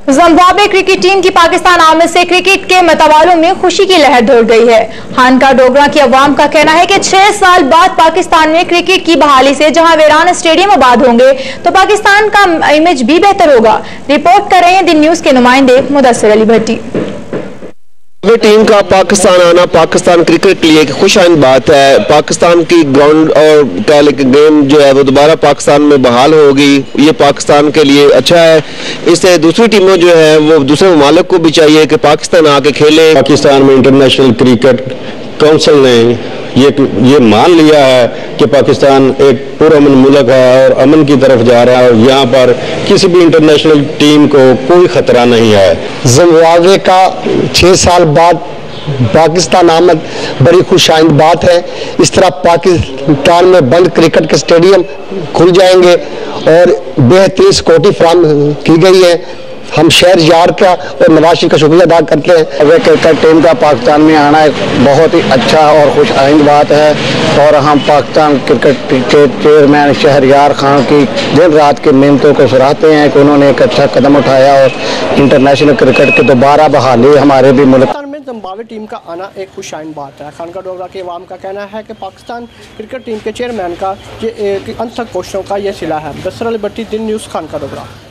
Zimbabwe cricket team की पाकिस्तान आमद से क्रिकेट के मतवालों में खुशी की लहर दौड़ गई है। खानका डोगरा की अवाम का कहना है कि 6 साल बाद पाकिस्तान में क्रिकेट की बहाली से जहां वीरान स्टेडियम आबाद होंगे तो पाकिस्तान का इमेज भी बेहतर होगा। रिपोर्ट कर रहे हैं दिन न्यूज के नुमाइंदे मुदस्सिर अली भट्टी। टीम का पाकिस्तान आना पाकिस्तान क्रिकेट के लिए एक खुशआइंद बात है। पाकिस्तान की ग्राउंड और गेम जो है वो दोबारा पाकिस्तान में बहाल होगी, ये पाकिस्तान के लिए अच्छा है। इससे दूसरी टीमों जो है वो दूसरे ममालिक को भी चाहिए कि पाकिस्तान आके खेले। पाकिस्तान में इंटरनेशनल क्रिकेट काउंसिल ने ये मान लिया है कि पाकिस्तान एक पुरअमन मुल्क है और अमन की तरफ जा रहा है और यहाँ पर किसी भी इंटरनेशनल टीम को कोई खतरा नहीं है। जिम्बाब्वे का 6 साल बाद पाकिस्तान आमद बड़ी खुशाइंद बात है। इस तरह पाकिस्तान में बंद क्रिकेट के स्टेडियम खुल जाएंगे और बेहतरीन सिक्योरिटी फराहम की गई है। हम शहर यार का और नवाज शरीफ का शुक्रिया अदा करते हैं। वे क्रिकेट टीम का पाकिस्तान में आना एक बहुत ही अच्छा और खुशआइंद बात है और हम पाकिस्तान क्रिकेट के चेयरमैन शहरयार खान की दिन रात की मेहनतों को सराहते हैं कि उन्होंने एक अच्छा कदम उठाया और इंटरनेशनल क्रिकेट की दोबारा बहाली हमारे भी मुल्क में जिम्बाब्वे टीम का आना एक खुशआइंद बात है। खानका डोगरा के अवाम का कहना है कि पाकिस्तान क्रिकेट टीम के चेयरमैन का ये अनथक कोशिशों का ये सिला है। मुदस्सिर अली भट्टी, दिन न्यूज़, खानका डोगरा।